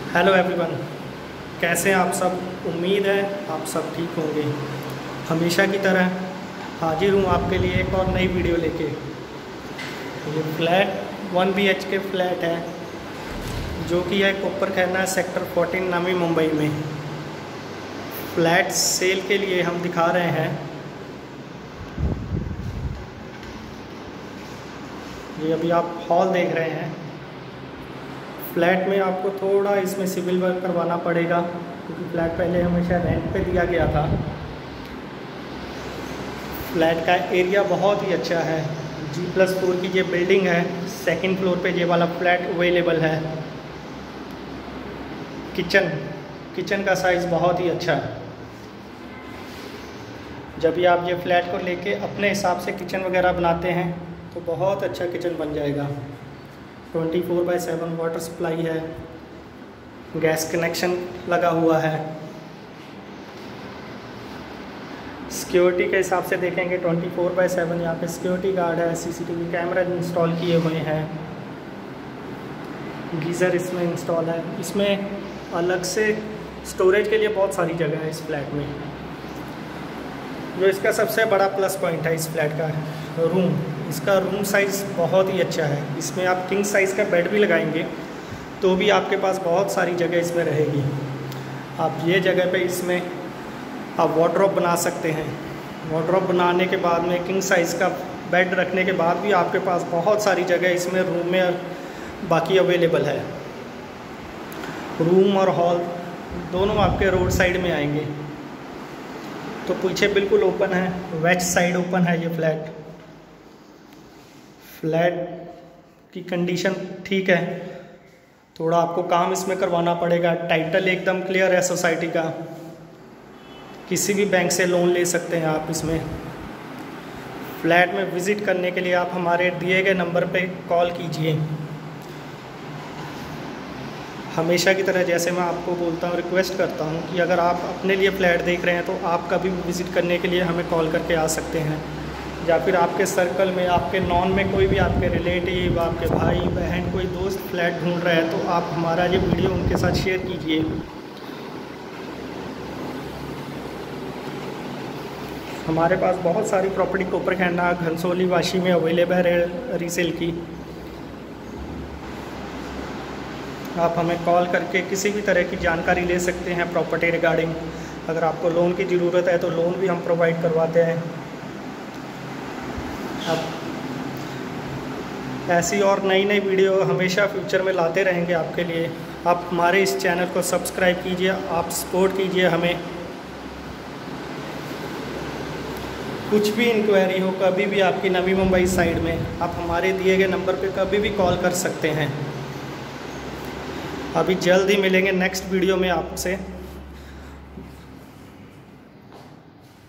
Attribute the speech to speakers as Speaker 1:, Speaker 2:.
Speaker 1: Hello everyone, कैसे हैं आप सब। उम्मीद है आप सब ठीक होंगे। हमेशा की तरह हाजिर हूँ आपके लिए एक और नई वीडियो लेके। ये फ्लैट 1 BHK फ्लैट है जो कि है कोपर खैरना सेक्टर 14 नवी मुंबई में। फ्लैट सेल के लिए हम दिखा रहे हैं। ये अभी आप हॉल देख रहे हैं। फ्लैट में आपको थोड़ा इसमें सिविल वर्क करवाना पड़ेगा क्योंकि फ्लैट पहले हमेशा रेंट पे दिया गया था। फ्लैट का एरिया बहुत ही अच्छा है। G+4 की ये बिल्डिंग है। सेकंड फ्लोर पे ये वाला फ्लैट अवेलेबल है। किचन का साइज़ बहुत ही अच्छा है। जब भी आप ये फ्लैट को लेके अपने हिसाब से किचन वगैरह बनाते हैं तो बहुत अच्छा किचन बन जाएगा। 24/7 वाटर सप्लाई है। गैस कनेक्शन लगा हुआ है। सिक्योरिटी के हिसाब से देखेंगे 24/7 यहाँ पे सिक्योरिटी गार्ड है। CCTV कैमरा इंस्टॉल किए हुए हैं। गीज़र इसमें इंस्टॉल है। इसमें अलग से स्टोरेज के लिए बहुत सारी जगह है इस फ्लैट में। जो इसका सबसे बड़ा प्लस पॉइंट है इस फ्लैट का रूम। इसका रूम साइज़ बहुत ही अच्छा है। इसमें आप किंग साइज़ का बेड भी लगाएंगे तो भी आपके पास बहुत सारी जगह इसमें रहेगी। आप ये जगह पे इसमें आप वार्डरोब बना सकते हैं। वार्डरोब बनाने के बाद में किंग साइज़ का बेड रखने के बाद भी आपके पास बहुत सारी जगह इसमें रूम में बाकी अवेलेबल है। रूम और हॉल दोनों आपके रोड साइड में आएंगे तो पीछे बिल्कुल ओपन है। वेस्ट साइड ओपन है ये फ्लैट। फ्लैट की कंडीशन ठीक है। थोड़ा आपको काम इसमें करवाना पड़ेगा। टाइटल एकदम क्लियर है सोसाइटी का। किसी भी बैंक से लोन ले सकते हैं आप इसमें। फ्लैट में विज़िट करने के लिए आप हमारे दिए गए नंबर पे कॉल कीजिए। हमेशा की तरह जैसे मैं आपको बोलता हूँ, रिक्वेस्ट करता हूँ कि अगर आप अपने लिए फ़्लैट देख रहे हैं तो आप कभी भी विज़िट करने के लिए हमें कॉल करके आ सकते हैं। या फिर आपके सर्कल में, आपके नॉन में कोई भी आपके रिलेटिव, आपके भाई बहन, कोई दोस्त फ्लैट ढूंढ रहा है तो आप हमारा ये वीडियो उनके साथ शेयर कीजिए। हमारे पास बहुत सारी प्रॉपर्टी कोपर खैरना, घनसोली, वाशी में अवेलेबल है रीसेल की। आप हमें कॉल करके किसी भी तरह की जानकारी ले सकते हैं प्रॉपर्टी रिगार्डिंग। अगर आपको लोन की ज़रूरत है तो लोन भी हम प्रोवाइड करवाते हैं। अब ऐसी और नई वीडियो हमेशा फ्यूचर में लाते रहेंगे आपके लिए। आप हमारे इस चैनल को सब्सक्राइब कीजिए, आप सपोर्ट कीजिए हमें। कुछ भी इंक्वायरी हो कभी भी आपकी नवी मुंबई साइड में, आप हमारे दिए गए नंबर पे कभी भी कॉल कर सकते हैं। अभी जल्द ही मिलेंगे नेक्स्ट वीडियो में आपसे।